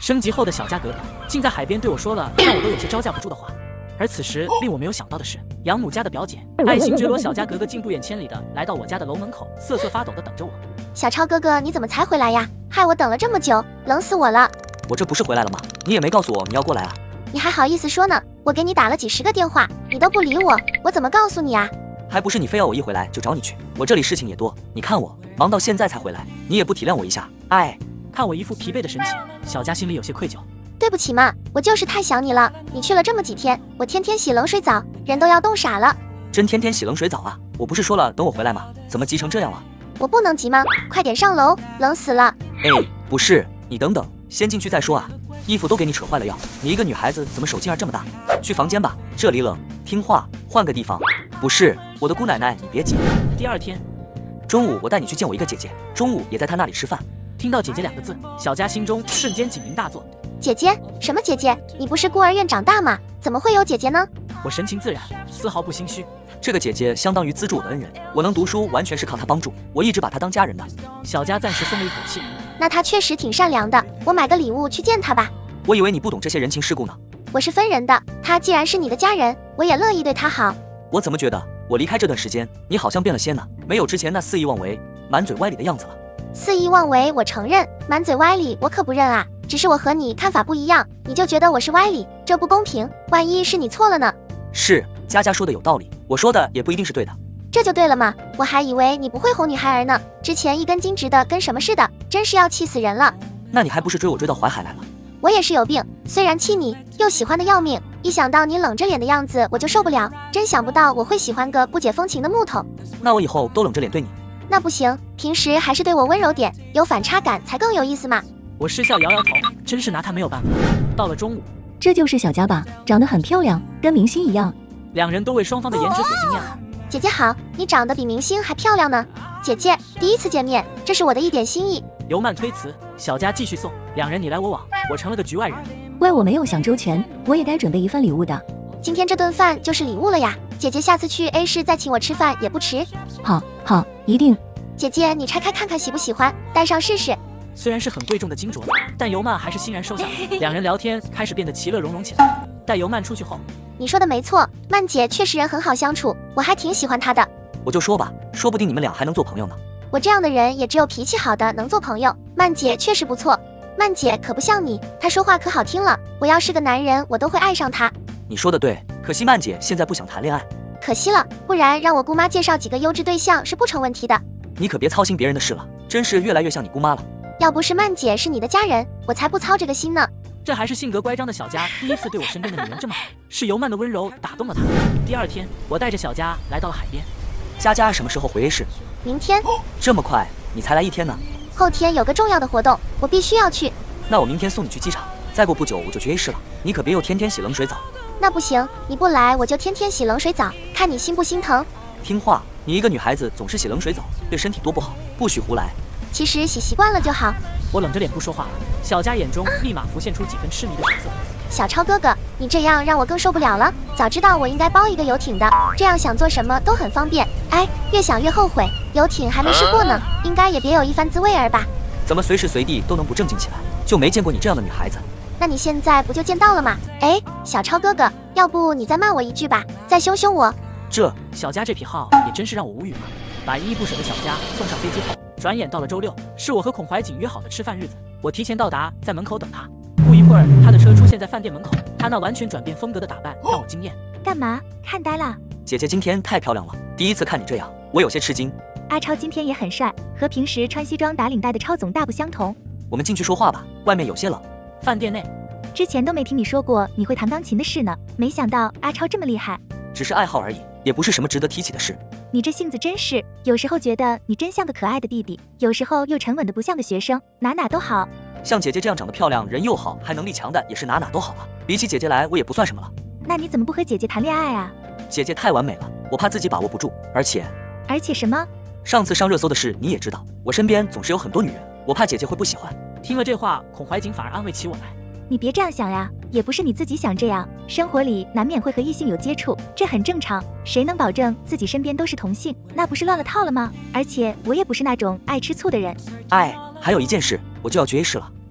升级后的小家格格竟在海边对我说了让我都有些招架不住的话。而此时令我没有想到的是，养母家的表姐爱新觉罗小家格格竟不远千里的来到我家的楼门口，瑟瑟发抖的等着我。 小超哥哥，你怎么才回来呀？害我等了这么久，冷死我了。 我这不是回来了吗？你也没告诉我你要过来啊。 你还好意思说呢？我给你打了几十个电话，你都不理我，我怎么告诉你啊？ 还不是你非要我一回来就找你去，我这里事情也多，你看我忙到现在才回来，你也不体谅我一下。哎， 看我一副疲惫的神情，小佳心里有些愧疚。 对不起嘛，我就是太想你了。你去了这么几天，我天天洗冷水澡，人都要冻傻了。 真天天洗冷水澡啊？我不是说了等我回来吗？怎么急成这样了？ 我不能急吗？快点上楼，冷死了。 哎，不是，你等等，先进去再说啊。衣服都给你扯坏了要，你一个女孩子怎么手劲儿这么大？去房间吧，这里冷，听话，换个地方。不是，我的姑奶奶，你别急。 第二天中午我带你去见我一个姐姐，中午也在她那里吃饭。 听到姐姐两个字，小佳心中瞬间警铃大作。 姐姐？什么姐姐？你不是孤儿院长大吗？怎么会有姐姐呢？ 我神情自然，丝毫不心虚。 这个姐姐相当于资助我的恩人，我能读书完全是靠她帮助，我一直把她当家人的。 小佳暂时松了一口气。 那她确实挺善良的，我买个礼物去见她吧。 我以为你不懂这些人情世故呢。 我是分人的，她既然是你的家人，我也乐意对她好。 我怎么觉得我离开这段时间，你好像变了些呢？没有之前那肆意妄为、满嘴歪理的样子了。 肆意妄为我承认，满嘴歪理我可不认啊。只是我和你看法不一样，你就觉得我是歪理，这不公平。万一是你错了呢？ 是，佳佳说的有道理，我说的也不一定是对的。 这就对了嘛，我还以为你不会哄女孩儿呢，之前一根筋直的跟什么似的，真是要气死人了。 那你还不是追我追到淮海来了？ 我也是有病，虽然气你，又喜欢的要命，一想到你冷着脸的样子我就受不了，真想不到我会喜欢个不解风情的木头。 那我以后都冷着脸对你。 那不行，平时还是对我温柔点，有反差感才更有意思嘛。 我失笑摇摇头，真是拿他没有办法。到了中午， 这就是小佳吧，长得很漂亮，跟明星一样。 两人都为双方的颜值所惊艳。 姐姐好，你长得比明星还漂亮呢。姐姐，第一次见面，这是我的一点心意。 尤曼推辞，小佳继续送，两人你来我往，我成了个局外人。 怪我没有想周全，我也该准备一份礼物的。 今天这顿饭就是礼物了呀，姐姐下次去 A 市再请我吃饭也不迟。 好，一定。 姐姐，你拆开看看喜不喜欢，戴上试试。 虽然是很贵重的金镯子，但尤曼还是欣然收下。两人聊天开始变得其乐融融起来。带尤曼出去后， 你说的没错，曼姐确实人很好相处，我还挺喜欢她的。 我就说吧，说不定你们俩还能做朋友呢。 我这样的人也只有脾气好的能做朋友，曼姐确实不错。曼姐可不像你，她说话可好听了，我要是个男人，我都会爱上她。 你说的对，可惜曼姐现在不想谈恋爱。 可惜了，不然让我姑妈介绍几个优质对象是不成问题的。 你可别操心别人的事了，真是越来越像你姑妈了。 要不是曼姐是你的家人，我才不操这个心呢。 这还是性格乖张的小佳第一次对我身边的女人这么好，是尤曼的温柔打动了她。第二天，我带着小佳来到了海边。 佳佳什么时候回 A 市？ 明天。 这么快？你才来一天呢？ 后天有个重要的活动，我必须要去。 那我明天送你去机场，再过不久我就去 A 市了，你可别又天天洗冷水澡。 那不行，你不来我就天天洗冷水澡，看你心不心疼。 听话，你一个女孩子总是洗冷水澡，对身体多不好，不许胡来。 其实洗习惯了就好。 我冷着脸不说话了，小佳眼中立马浮现出几分痴迷的神色。 小超哥哥，你这样让我更受不了了。早知道我应该包一个游艇的，这样想做什么都很方便。哎，越想越后悔，游艇还没试过呢，应该也别有一番滋味儿吧？ 怎么随时随地都能不正经起来？就没见过你这样的女孩子。 那你现在不就见到了吗？哎，小超哥哥，要不你再骂我一句吧，再凶凶我。 这小佳这癖好也真是让我无语了。把依依不舍的小佳送上飞机后，转眼到了周六，是我和孔怀瑾约好的吃饭日子。我提前到达，在门口等他。不一会儿，他的车出现在饭店门口，他那完全转变风格的打扮让我惊艳。 干嘛？看呆了？ 姐姐今天太漂亮了，第一次看你这样，我有些吃惊。 阿超今天也很帅，和平时穿西装打领带的超总大不相同。 我们进去说话吧，外面有些冷。 饭店内， 之前都没听你说过你会弹钢琴的事呢，没想到阿超这么厉害。 只是爱好而已，也不是什么值得提起的事。 你这性子真是，有时候觉得你真像个可爱的弟弟，有时候又沉稳的不像个学生，哪哪都好。 像姐姐这样长得漂亮，人又好，还能力强的，也是哪哪都好啊。比起姐姐来，我也不算什么了。 那你怎么不和姐姐谈恋爱啊？ 姐姐太完美了，我怕自己把握不住。而且什么？ 上次上热搜的事你也知道，我身边总是有很多女人，我怕姐姐会不喜欢。 听了这话，孔怀瑾反而安慰起我来。 你别这样想呀，也不是你自己想这样，生活里难免会和异性有接触，这很正常。谁能保证自己身边都是同性？那不是乱了套了吗？而且我也不是那种爱吃醋的人。 哎，还有一件事，我就要去 A 市了，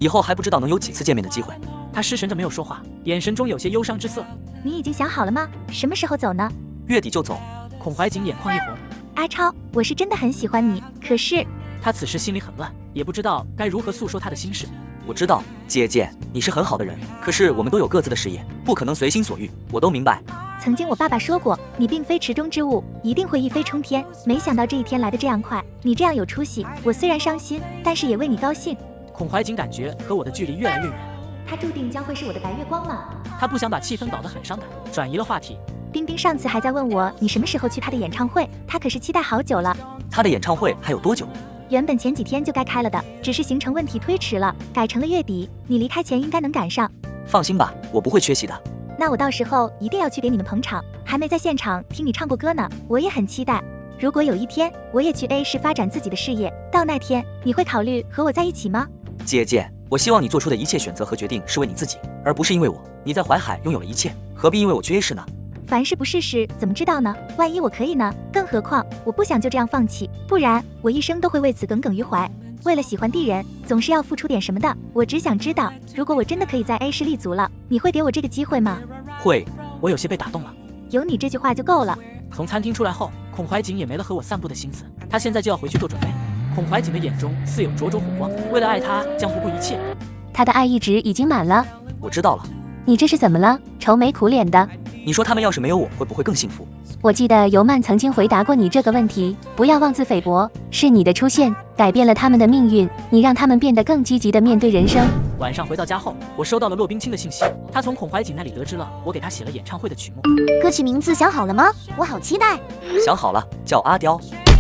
以后还不知道能有几次见面的机会。 他失神着没有说话，眼神中有些忧伤之色。 你已经想好了吗？什么时候走呢？ 月底就走。 孔怀瑾眼眶一红。 阿超，我是真的很喜欢你，可是他此时心里很乱，也不知道该如何诉说他的心事。 我知道，姐姐，你是很好的人，可是我们都有各自的事业，不可能随心所欲，我都明白。 曾经我爸爸说过，你并非池中之物，一定会一飞冲天。没想到这一天来得这样快，你这样有出息，我虽然伤心，但是也为你高兴。 孔怀瑾感觉和我的距离越来越远， 他注定将会是我的白月光了。 他不想把气氛搞得很伤感，转移了话题。 冰冰上次还在问我你什么时候去他的演唱会，他可是期待好久了。 他的演唱会还有多久？ 原本前几天就该开了的，只是行程问题推迟了，改成了月底。你离开前应该能赶上。 放心吧，我不会缺席的。 那我到时候一定要去给你们捧场，还没在现场听你唱过歌呢，我也很期待。如果有一天我也去 A 市发展自己的事业，到那天你会考虑和我在一起吗？ 姐姐，我希望你做出的一切选择和决定是为你自己，而不是因为我。你在淮海拥有了一切，何必因为我去 A 市呢？ 凡事不试试怎么知道呢？万一我可以呢？更何况我不想就这样放弃，不然我一生都会为此耿耿于怀。为了喜欢的人，总是要付出点什么的。我只想知道，如果我真的可以在 A 市立足了，你会给我这个机会吗？ 会。 我有些被打动了。 有你这句话就够了。 从餐厅出来后，孔怀瑾也没了和我散步的心思，他现在就要回去做准备。孔怀瑾的眼中似有灼灼火光，为了爱他，将不顾一切。 他的爱一直已经满了。 我知道了。 你这是怎么了？愁眉苦脸的。 你说他们要是没有我，会不会更幸福？ 我记得尤曼曾经回答过你这个问题，不要妄自菲薄，是你的出现改变了他们的命运，你让他们变得更积极地面对人生。 晚上回到家后，我收到了骆冰清的信息，他从孔怀瑾那里得知了我给他写了演唱会的曲目。 歌曲名字想好了吗？我好期待。 想好了，叫阿刁。